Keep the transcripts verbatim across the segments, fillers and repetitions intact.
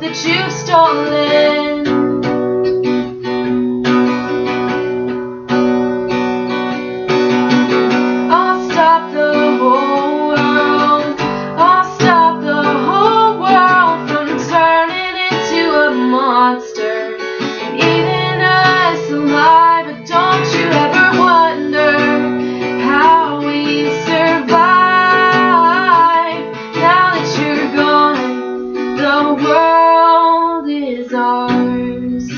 that you've stolen. I'll stop the whole world. I'll stop the whole world from turning into a monster and eating us alive. But don't you ever wonder how we survive now that you're gone. The world is ours.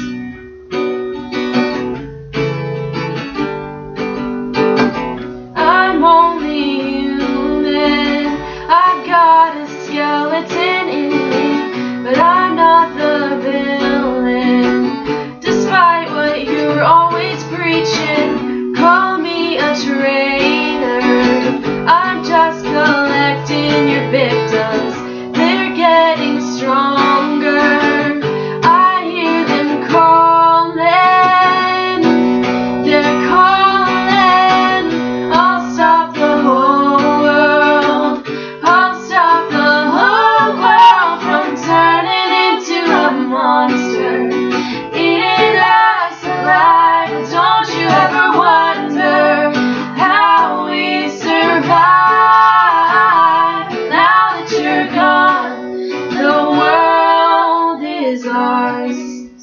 I'm only human. I've got a skeleton in me, but I'm not the villain. Despite what you're always preaching, call me a traitor. I'm just collecting your victims. They're getting stronger. I hear them calling. They're calling. I'll stop the whole world. I'll stop the whole world from turning into a monster, eating us alive. Don't you ever wonder how we survive now that you're gone. The world is ours.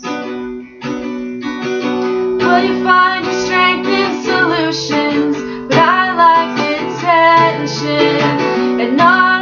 Well, you find your strength in solutions, but I like the tension and not